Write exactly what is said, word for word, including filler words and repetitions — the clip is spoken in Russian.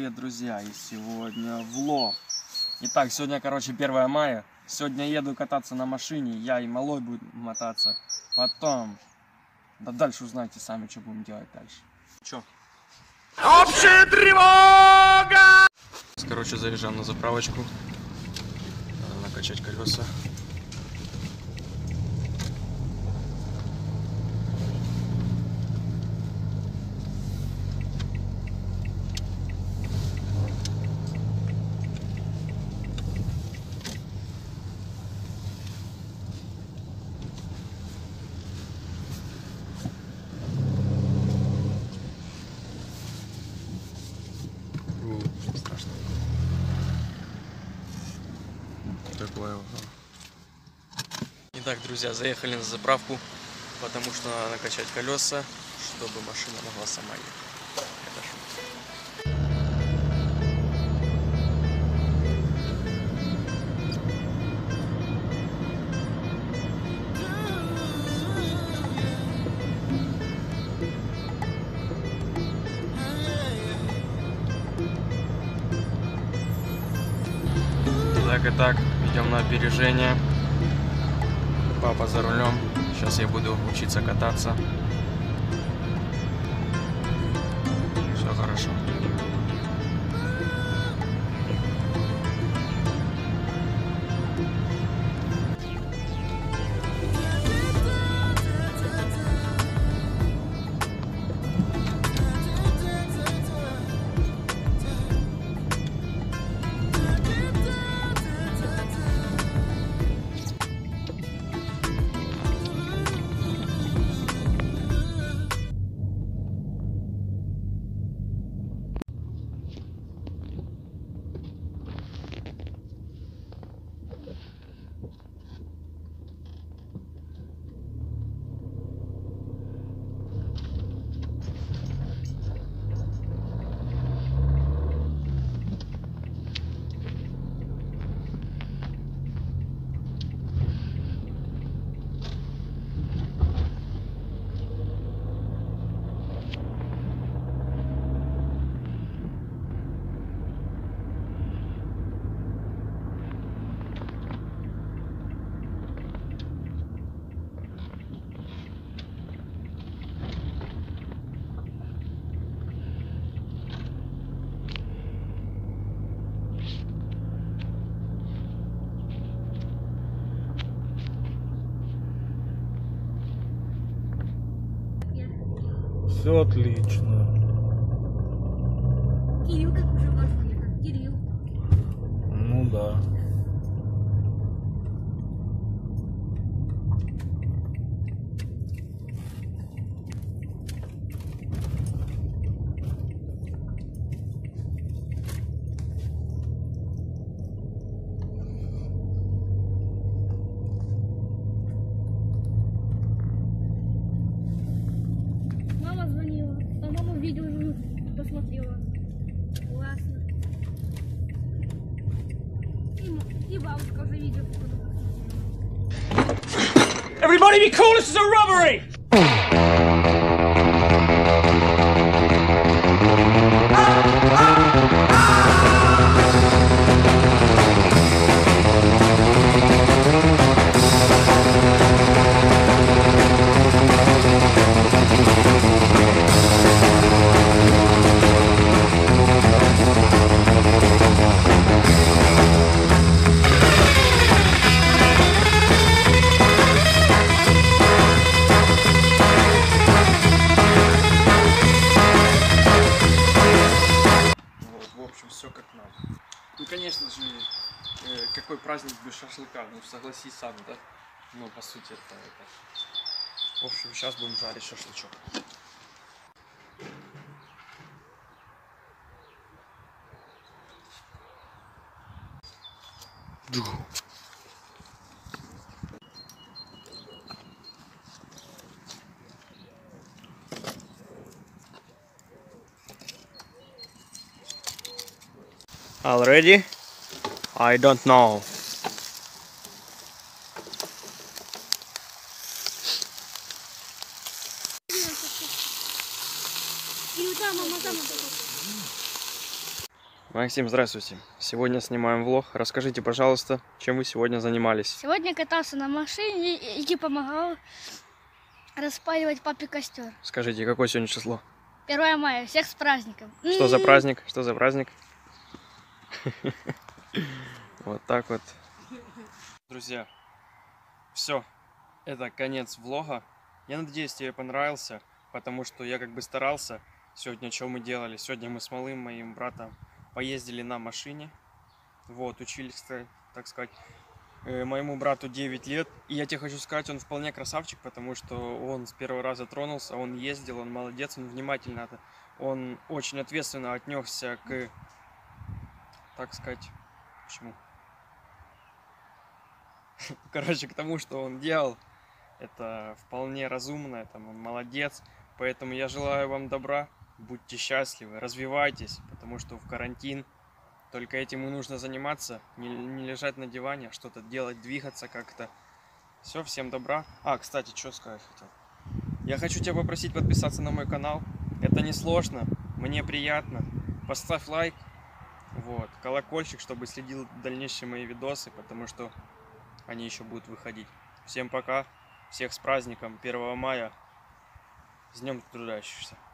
привет, друзья! И сегодня влог. Итак, сегодня, короче, первое мая. Сегодня еду кататься на машине. Я и малой будем мотаться. Потом... Да дальше узнаете сами, что будем делать дальше. Чё? Общая тревога! Короче, заезжаем на заправочку. Надо накачать колеса. Страшно. Такое. Итак, друзья, заехали на заправку, потому что надо накачать колеса, чтобы машина могла сама ехать. Это шутка. Так и так, идем на опережение. Папа за рулем. Сейчас я буду учиться кататься. Все хорошо. Все отлично. Кирилл как уже важно, Кирилл. Ну да. Мама звонила, а мама видео посмотрела. Классно. И, и бабушка уже видео посмотрела. Everybody be cool, this is a robbery! Все как надо. Ну, конечно же, э, какой праздник без шашлыка? Ну, согласись сам, да? Ну, по сути, это, это... В общем, сейчас будем жарить шашлычок. Already? I don't know. И там, мама, там. Максим, здравствуйте. Сегодня снимаем влог. Расскажите, пожалуйста, чем вы сегодня занимались? Сегодня катался на машине и, и помогал распаливать папе костер. Скажите, какое сегодня число? первое мая. Всех с праздником. Что за праздник? Что за праздник? Вот так вот. Друзья, все. Это конец влога. Я надеюсь, тебе понравился, потому что я как бы старался. Сегодня что мы делали? Сегодня мы с малым моим братом поездили на машине. Вот, учились, так сказать. Э, моему брату девять лет. И я тебе хочу сказать, он вполне красавчик, потому что он с первого раза тронулся, он ездил, он молодец, он внимательно, он очень ответственно отнесся к, так сказать, почему? Короче, к тому, что он делал. Это вполне разумно, это он молодец. Поэтому я желаю вам добра, будьте счастливы, развивайтесь, потому что в карантин только этим и нужно заниматься, не, не лежать на диване, а что-то делать, двигаться как-то. Все, всем добра. А, кстати, что сказать хотел. Я хочу тебя попросить подписаться на мой канал. Это не сложно, мне приятно. Поставь лайк, вот, колокольчик, чтобы следил дальнейшие мои видосы, потому что они еще будут выходить. Всем пока, всех с праздником первого мая. С днем трудящихся.